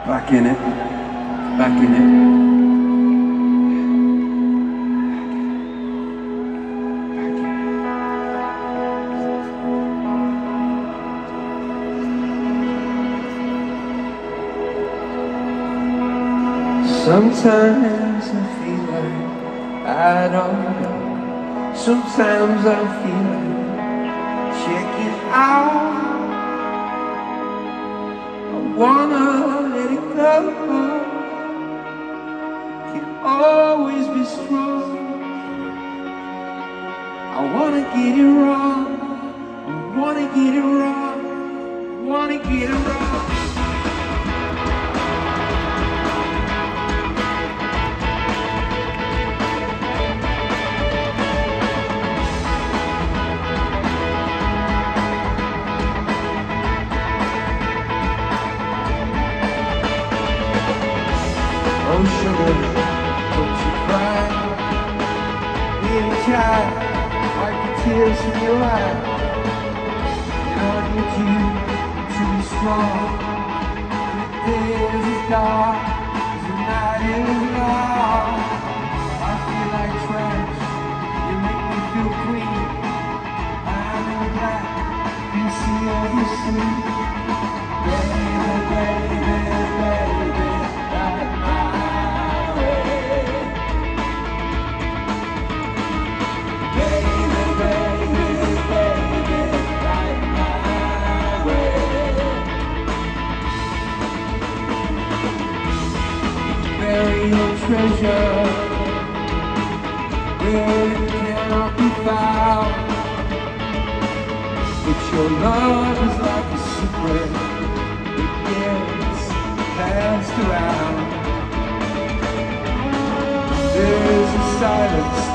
Back in it, back in it. Sometimes I feel like I don't know. Sometimes I feel like checking out. I wanna let it go. Can't always be strong. I wanna get it wrong. I wanna get it wrong. I wanna get it wrong. Oh sugar, don't you cry. Being shy, wipe the tears from your eye. And I need you to be strong. The day is dark, the night is long. I feel like trash, you make me feel clean. I'm in black, you see every sleep. Baby, baby, baby, like my way. Baby, baby, baby, like my way. Bury your treasure where it cannot be found. But your love is like a secret that gets passed around. There's a silence